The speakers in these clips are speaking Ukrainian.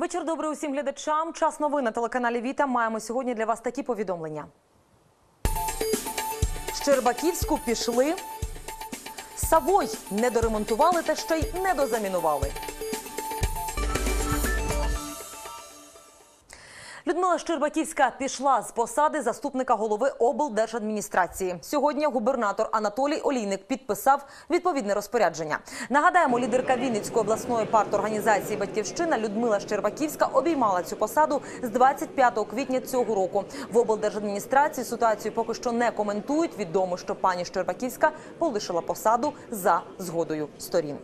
Вечір добрий усім глядачам. Час новин на телеканалі Віта. Маємо сьогодні для вас такі повідомлення. Щербаківську пішли. Савой не доремонтували та ще й не дозамінували. Людмила Щербаківська пішла з посади заступника голови облдержадміністрації. Сьогодні губернатор Анатолій Олійник підписав відповідне розпорядження. Нагадаємо, лідерка Вінницької обласної парторганізації «Батьківщина» Людмила Щербаківська обіймала цю посаду з 25 квітня цього року. В облдержадміністрації ситуацію поки що не коментують. Відомо, що пані Щербаківська полишила посаду за згодою сторін.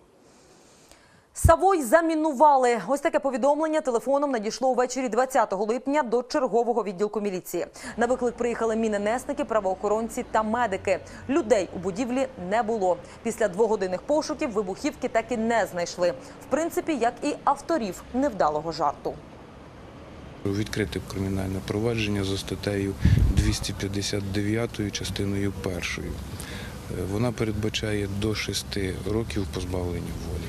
Савой замінували. Ось таке повідомлення телефоном надійшло ввечері 20 липня до чергового відділку міліції. На виклик приїхали міненесники, правоохоронці та медики. Людей у будівлі не було. Після двогодинних пошуків вибухівки так і не знайшли. В принципі, як і авторів невдалого жарту. Відкрите кримінальне провадження за статтею 259 частиною 1. Вона передбачає до 6 років позбавлення волі.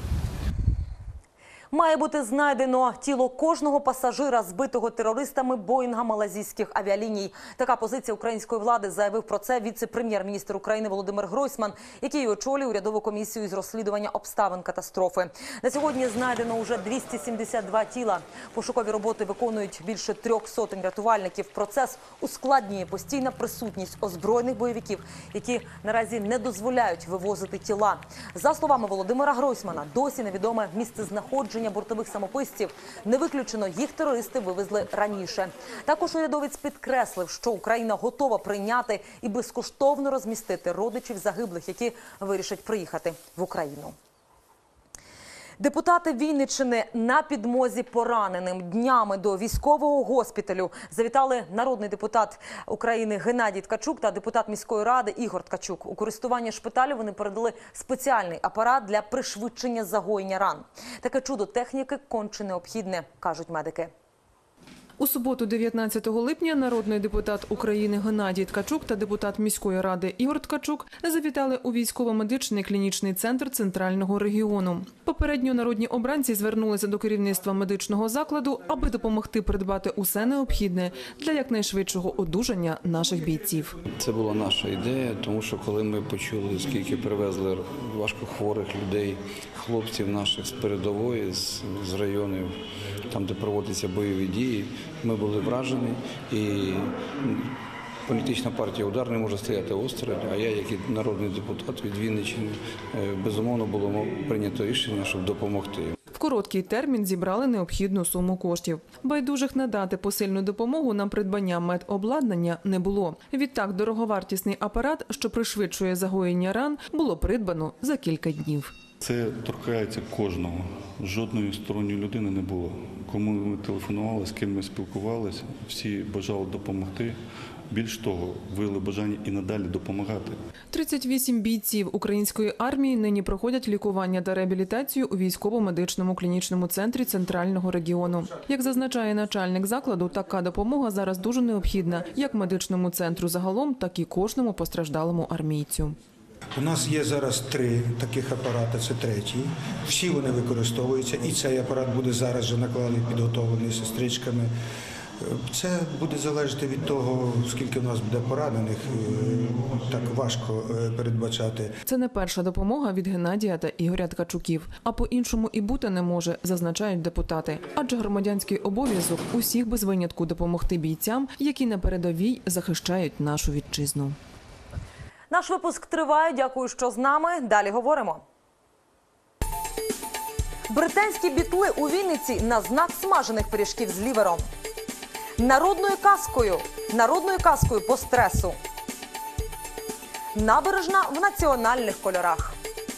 Має бути знайдено тіло кожного пасажира, збитого терористами Боїнга малайзійських авіаліній. Така позиція української влади, заявив про це віце-прем'єр-міністр України Володимир Гройсман, який очолює урядову комісію із розслідування обставин катастрофи. На сьогодні знайдено вже 272 тіла. Пошукові роботи виконують більше 300 рятувальників. Процес ускладнює постійна присутність озброєних бойовиків, які наразі не дозволяють вивозити тіла. За словами Володимира Гройсмана, досі невідоме місцезнаходження бортових самописців. Не виключено, їх терористи вивезли раніше. Також урядовець підкреслив, що Україна готова прийняти і безкоштовно розмістити родичів загиблих, які вирішать приїхати в Україну. Депутати Вінниччини на підмозі пораненим. Днями до військового госпіталю завітали народний депутат України Геннадій Ткачук та депутат міської ради Ігор Ткачук. У користування шпиталю вони передали спеціальний апарат для пришвидшення загоєння ран. Таке чудо техніки конче необхідне, кажуть медики. У суботу, 19 липня, народний депутат України Геннадій Ткачук та депутат міської ради Ігор Ткачук завітали у військово-медичний клінічний центр Центрального регіону. Попередньо народні обранці звернулися до керівництва медичного закладу, аби допомогти придбати усе необхідне для якнайшвидшого одужання наших бійців. Це була наша ідея, тому що коли ми почули, скільки привезли важкохворих людей, хлопців наших з передової, з районів, там, де проводяться бойові дії, ми були вражені, і політична партія «Удар» не може стояти осторонь, а я, як і народний депутат від Вінниччини, безумовно було прийнято рішення, щоб допомогти. В короткий термін зібрали необхідну суму коштів. Байдужих надати посильну допомогу на придбання медобладнання не було. Відтак, дороговартісний апарат, що пришвидшує загоєння ран, було придбано за кілька днів. Це торкається кожного. Жодної сторонньої людини не було. Кому ми телефонували, з ким ми спілкувалися, всі бажали допомогти. Більш того, виявили бажання і надалі допомагати. 38 бійців української армії нині проходять лікування та реабілітацію у військово-медичному клінічному центрі Центрального регіону. Як зазначає начальник закладу, така допомога зараз дуже необхідна як медичному центру загалом, так і кожному постраждалому армійцю. У нас є зараз 3 таких апарати, це третій. Всі вони використовуються, і цей апарат буде зараз вже накладений, підготовлений сестричками. Це буде залежати від того, скільки в нас буде поранених, так важко передбачати. Це не перша допомога від Геннадія та Ігоря Ткачуків. А по-іншому і бути не може, зазначають депутати. Адже громадянський обов'язок усіх без винятку допомогти бійцям, які на передовій захищають нашу вітчизну. Наш випуск триває. Дякую, що з нами. Далі говоримо. Британські бітли у Вінниці на знак смажених пиріжків з лівером. Народною казкою по стресу. Набережна в національних кольорах.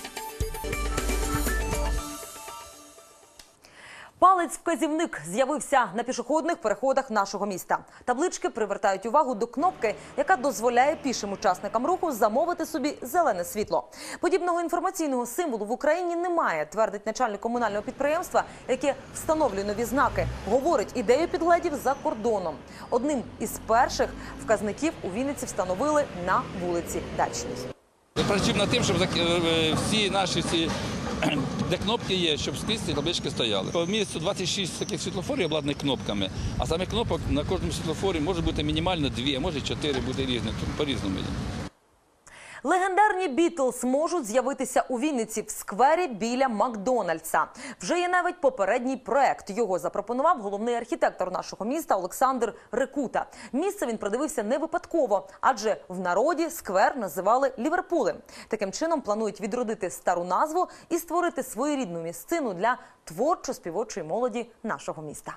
Палець-вказівник з'явився на пішохідних переходах нашого міста. Таблички привертають увагу до кнопки, яка дозволяє пішим учасникам руху замовити собі зелене світло. Подібного інформаційного символу в Україні немає, твердить начальник комунального підприємства, яке встановлює нові знаки. Говорить, ідею підгледів за кордоном. Одним із перших вказників у Вінниці встановили на вулиці Дачній. Працюємо над тим, щоб всі наші де кнопки є, щоб скрізь ці таблички стояли. По місту 26 таких світлофорів обладнаних кнопками, а саме кнопок на кожному світлофорі може бути мінімально 2, а може 4 буде різні, по-різному. Легендарні «Бітлз» можуть з'явитися у Вінниці в сквері біля Макдональдса. Вже є навіть попередній проект. Його запропонував головний архітектор нашого міста Олександр Рекута. Місце він придивився не випадково, адже в народі сквер називали Ліверпулем. Таким чином планують відродити стару назву і створити своєрідну місцину для творчо-співочої молоді нашого міста.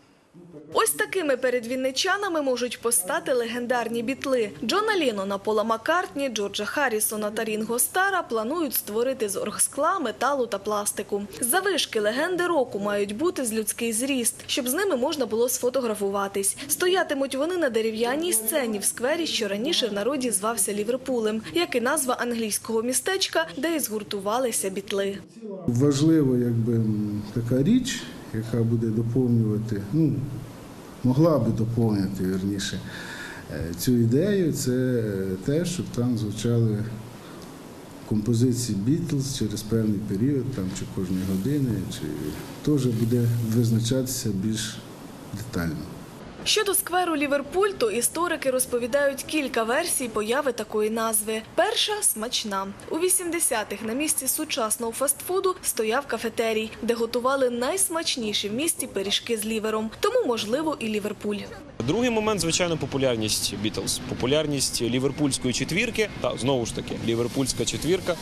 Ось такими перед вінничанами можуть постати легендарні бітли. Джона Леннона, Пола Маккартні, Джорджа Харрісона та Рінго Стара планують створити з оргскла, металу та пластику. Завишки легенди року мають бути з людський зріст, щоб з ними можна було сфотографуватись. Стоятимуть вони на дерев'яній сцені в сквері, що раніше в народі звався Ліверпулем, як і назва англійського містечка, де і згуртувалися бітли. Важлива така річ, яка буде доповнювати, могла би доповнити, вірніше, цю ідею, це те, щоб там звучали композиції «Бітлз» через певний період, чи кожної години, чи теж буде визначатися більш детально. Щодо скверу Ліверпуль, то історики розповідають кілька версій появи такої назви. Перша – смачна. У 80-х на місці сучасного фастфуду стояв кафетерій, де готували найсмачніші в місті пиріжки з лівером. Тому, можливо, і Ліверпуль. Другий момент, звичайно, популярність «Бітлз». Популярність ліверпульської четвірки, та знову ж таки, ліверпульська четвірка.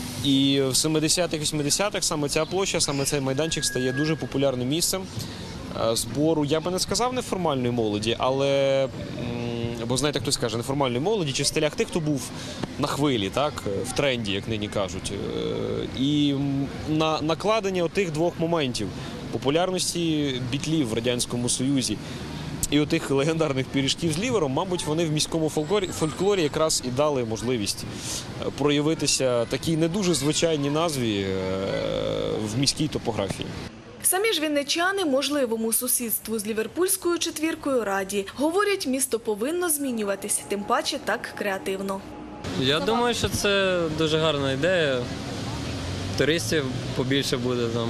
І в 70-х, 80-х саме ця площа, саме цей майданчик стає дуже популярним місцем збору, я би не сказав неформальної молоді, але, бо знаєте, хтось каже, неформальної молоді чи в стилях тих, хто був на хвилі, в тренді, як нині кажуть. І на накладення отих двох моментів популярності бітлів в Радянському Союзі і отих легендарних пиріжків з лівером, мабуть, вони в міському фольклорі якраз і дали можливість проявитися такій не дуже звичайній назві в міській топографії. Самі ж вінничани можливому сусідству з ліверпульською четвіркою раді. Говорять, місто повинно змінюватись, тим паче так креативно. Я думаю, що це дуже гарна ідея. Туристів побільше буде там.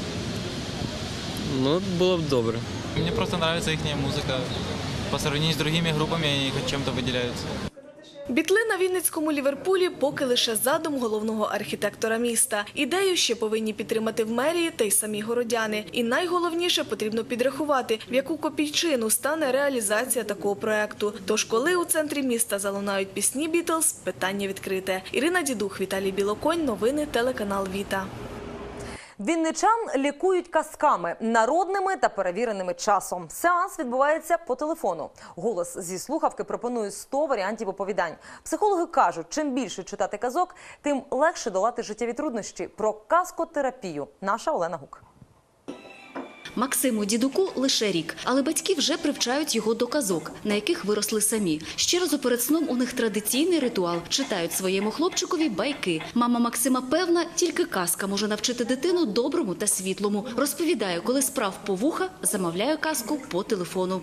Було б добре. Мені просто подобається їхня музика. По сравнению з іншими групами вони чим-то виділяються. Бітли на Вінницькому Ліверпулі поки лише задум головного архітектора міста. Ідею ще повинні підтримати в мерії та й самі городяни. І найголовніше потрібно підрахувати, в яку копійчину стане реалізація такого проекту. Тож коли у центрі міста залунають пісні «Бітлз», питання відкрите. Ірина Дідух, Віталій Білоконь, новини, телеканал «Віта». Вінничан лікують казками, народними та перевіреними часом. Сеанс відбувається по телефону. Голос зі слухавки пропонує 100 варіантів оповідань. Психологи кажуть, чим більше читати казок, тим легше долати життєві труднощі. Про казкотерапію наша Олена Гук. Максиму Дідуку лише рік, але батьки вже привчають його до казок, на яких виросли самі. Щоразу перед сном у них традиційний ритуал – читають своєму хлопчикові байки. Мама Максима певна, тільки казка може навчити дитину доброму та світлому. Розповідає, коли справ по вуха, замовляє казку по телефону.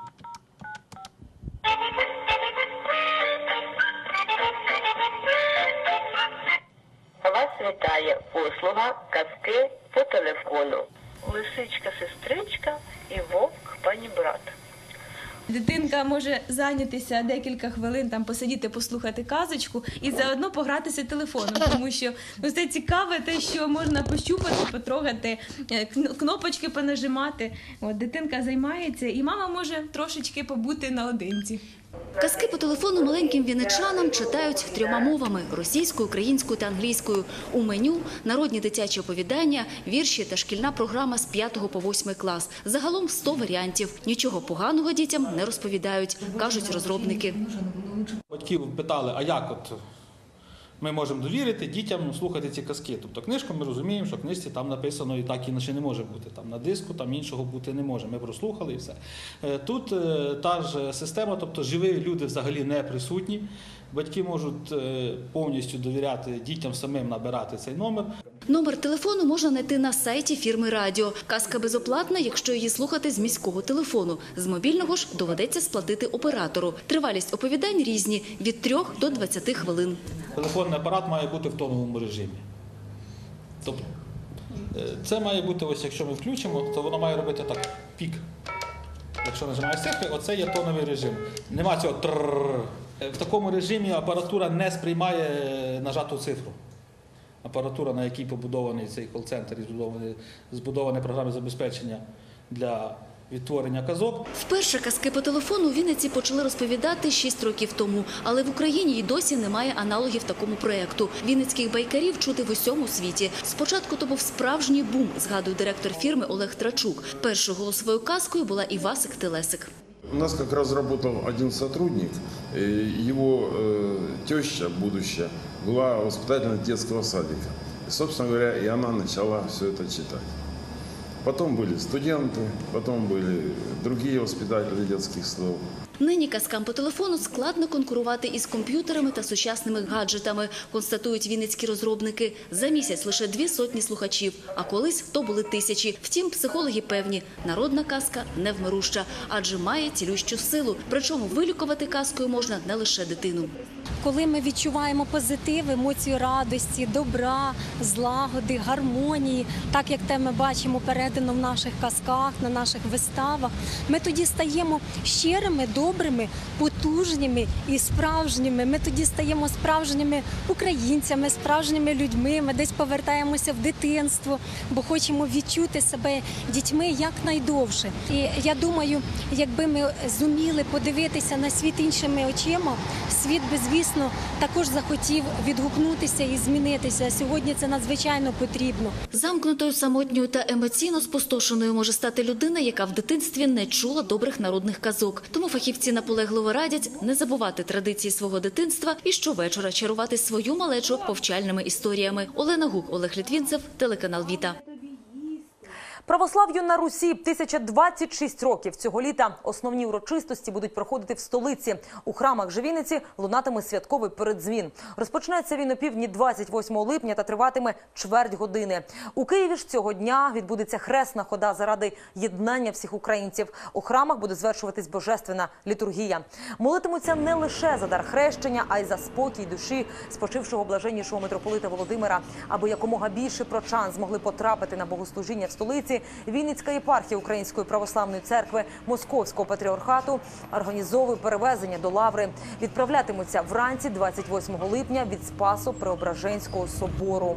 Вас вітає послуга казки по телефону. Лисичка-сестричка і вовк-панібрат. Дитинка може зайнятися декілька хвилин, посидіти, послухати казочку і заодно погратися телефоном, тому що це цікаве те, що можна пощупати, потрогати, кнопочки понажимати. Дитинка займається і мама може трошечки побути наодинці. Казки по телефону маленьким вінничанам читають 3 мовами – російською, українською та англійською. У меню – народні дитячі оповідання, вірші та шкільна програма з 5 по 8 клас. Загалом 100 варіантів. Нічого поганого дітям не розповідають, кажуть розробники. Батьків питали, а як ми можемо довірити дітям слухати ці казки. Тобто книжку ми розуміємо, що в книжці там написано і так іначе не може бути. Там на диску там іншого бути не може. Ми прослухали і все. Тут та ж система, тобто живі люди взагалі не присутні. Батьки можуть повністю довіряти дітям самим набирати цей номер. Номер телефону можна знайти на сайті фірми «Радіо». Казка безоплатна, якщо її слухати з міського телефону. З мобільного ж доведеться сплатити оператору. Тривалість оповідань різні – від 3 до 20 хвилин. Телефонний апарат має бути в тоновому режимі. Тобто Це має бути, ось якщо ми включимо, то воно має робити так, пік. Якщо нажимаєш цифри, оце є тоновий режим. Нема цього трррр. В такому режимі апаратура не сприймає нажату цифру. Апаратура, на якій побудований цей кол-центр і збудоване програми забезпечення для відтворення казок. Вперше казки по телефону у Вінниці почали розповідати 6 років тому. Але в Україні й досі немає аналогів такому проєкту. Вінницьких байкарів чути в усьому світі. Спочатку то був справжній бум, згадує директор фірми Олег Трачук. Першою голосовою казкою була Івасик Телесик. У нас как раз работал один сотрудник, его теща будущая была воспитательницей детского садика. И, собственно говоря, и она начала все это читать. Потом были студенты, потом были другие воспитатели детских слов. Нині казкам по телефону складно конкурувати із комп'ютерами та сучасними гаджетами, констатують вінницькі розробники. За місяць лише 200 слухачів, а колись то були тисячі. Втім, психологи певні, народна казка невмируща, адже має цілющу силу. Причому вилікувати казкою можна не лише дитину. Коли ми відчуваємо позитив, емоцію радості, добра, злагоди, гармонії, так як те ми бачимо передано в наших казках, на наших виставах, ми тоді стаємо щирими, добрими, потужними і справжніми. Ми тоді стаємо справжніми українцями, справжніми людьми. Ми десь повертаємося в дитинство, бо хочемо відчути себе дітьми якнайдовше. І я думаю, якби ми зуміли подивитися на світ іншими очима, світ би, звісно, також захотів відгукнутися і змінитися. Сьогодні це надзвичайно потрібно. Замкнутою, самотньою та емоційно спустошеною може стати людина, яка в дитинстві не чула добрих народних казок. Тому фахівці наполегливо радять не забувати традиції свого дитинства і щовечора чарувати свою малечу повчальними історіями. Олена Гук, Олег Літвінцев, телеканал Віта. Православ'ю на Русі 1026 років. Цього літа основні урочистості будуть проходити в столиці. У храмах же Вінниці лунатиме святковий переддзвін. Розпочнеться він о півдні 28 липня та триватиме чверть години. У Києві ж цього дня відбудеться хресна хода заради єднання всіх українців. У храмах буде звершуватись божественна літургія. Молитимуться не лише за дар хрещення, а й за спокій душі спочившого блаженнішого митрополита Володимира. Аби якомога більше прочан змогли потрапити на богослужіння в столиці, Вінницька єпархія Української православної церкви Московського патріархату організовує перевезення до Лаври. Відправлятимуться вранці 28 липня від Спасо-Преображенського собору.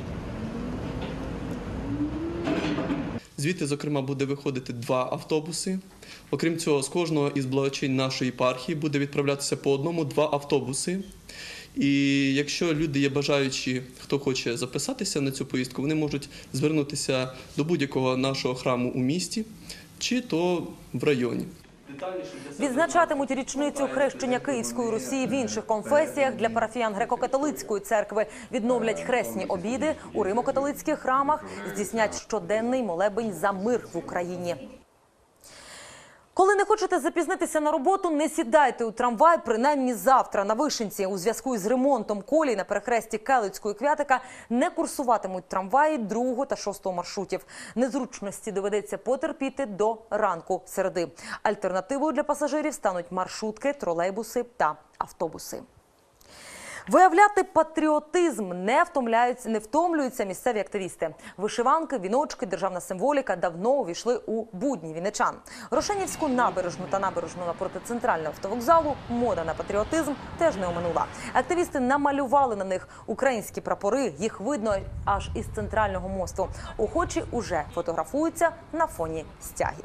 Звідти, зокрема, буде виходити 2 автобуси. Окрім цього, з кожного із благочин нашої єпархії буде відправлятися по одному 2 автобуси. І якщо люди є бажаючі, хто хоче записатися на цю поїздку, вони можуть звернутися до будь-якого нашого храму у місті чи то в районі. Відзначатимуть річницю хрещення Київської Русі в інших конфесіях. Для парафіян греко-католицької церкви відновлять хресні обіди. У римо-католицьких храмах здійснять щоденний молебень за мир в Україні. Коли не хочете запізнитися на роботу, не сідайте у трамвай, принаймні завтра. На Вишенці у зв'язку із ремонтом колій на перехресті Келицького і Квятика не курсуватимуть трамваї 2 та 6 маршрутів. Незручності доведеться потерпіти до ранку середи. Альтернативою для пасажирів стануть маршрутки, тролейбуси та автобуси. Виявляти патріотизм не втомлюються місцеві активісти. Вишиванки, віночки, державна символіка давно увійшли у будні вінничан. Рошенівську набережну та набережну напроти центрального автовокзалу мода на патріотизм теж не оминула. Активісти намалювали на них українські прапори, їх видно аж із центрального мосту. Охочі уже фотографуються на фоні стягів.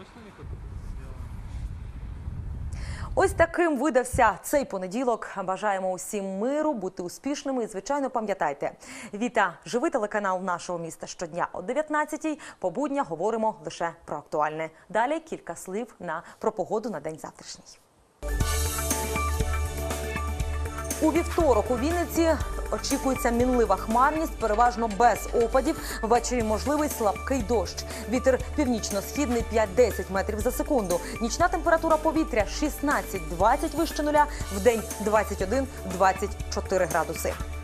Ось таким видався цей понеділок. Бажаємо усім миру, бути успішними і, звичайно, пам'ятайте. Віта – живий телеканал нашого міста щодня о 19-й. По буднях говоримо лише про актуальне. Далі кілька слів про погоду на день завтрашній. У вівторок у Вінниці очікується мінлива хмарність, переважно без опадів. Ввечері можливий слабкий дощ. Вітер північно-східний 5-10 метрів за секунду. Нічна температура повітря 16-20 вище нуля, вдень 21-24 градуси.